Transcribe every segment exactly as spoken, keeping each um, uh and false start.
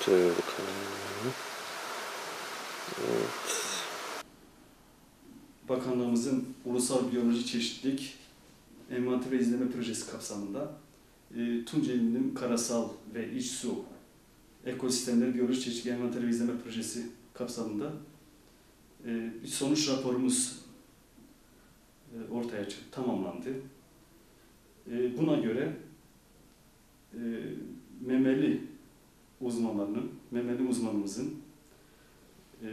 Şöyle bakalım. Evet. Bakanlığımızın Ulusal Biyolojik Çeşitlilik Envanter ve İzleme Projesi kapsamında e, Tunceli'nin karasal ve iç su ekosistemleri biyolojik çeşitlilik envanter ve izleme projesi kapsamında e, bir sonuç raporumuz e, ortaya çıktı, tamamlandı. E, buna göre e, memeli uzmanlarının, memeli uzmanımızın e,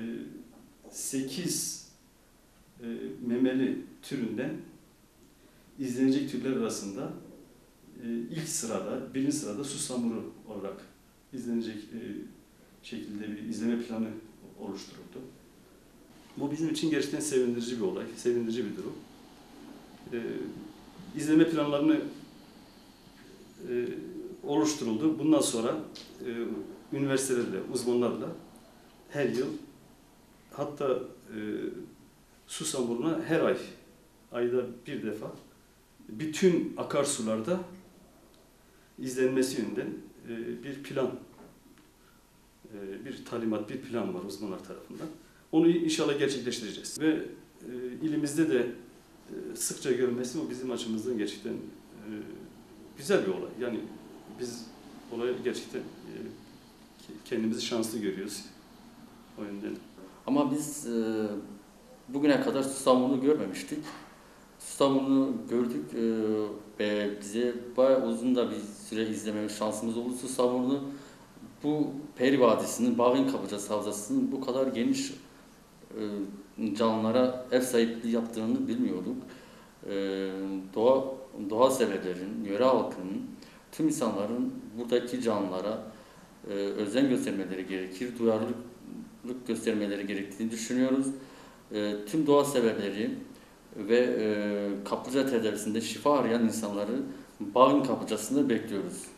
sekiz e, memeli türünden izlenecek türler arasında e, ilk sırada, birinci sırada susamuru olarak izlenecek e, şekilde bir izleme planı oluşturuldu. Bu bizim için gerçekten sevindirici bir olay, sevindirici bir durum. E, izleme planlarını e, oluşturuldu. Bundan sonra e, üniversitelerle, uzmanlarla her yıl, hatta e, susamuruna her ay, ayda bir defa bütün akarsularda izlenmesi yönünden e, bir plan, e, bir talimat, bir plan var uzmanlar tarafından. Onu inşallah gerçekleştireceğiz. Ve e, ilimizde de e, sıkça görülmesi o bizim açımızdan gerçekten e, güzel bir olay. Yani biz olayı gerçekten e, kendimizi şanslı görüyoruz o yönden. Ama biz e, bugüne kadar susamurunu görmemiştik. Susamurunu gördük e, ve bize bayağı uzun da bir süre izleme şansımız oldu. Susamurunu bu Peri Vadisi'nin, Bağın Kaplıcası Havzası'nın bu kadar geniş e, canlılara ev sahipliği yaptığını bilmiyorduk. E, doğa, doğa severlerin, yöre halkının, tüm insanların buradaki canlılara e, özen göstermeleri gerekir, duyarlılık göstermeleri gerektiğini düşünüyoruz. E, tüm doğa severleri ve e, kaplıca tedavisinde şifa arayan insanları Bağın Kaplıcası'nda bekliyoruz.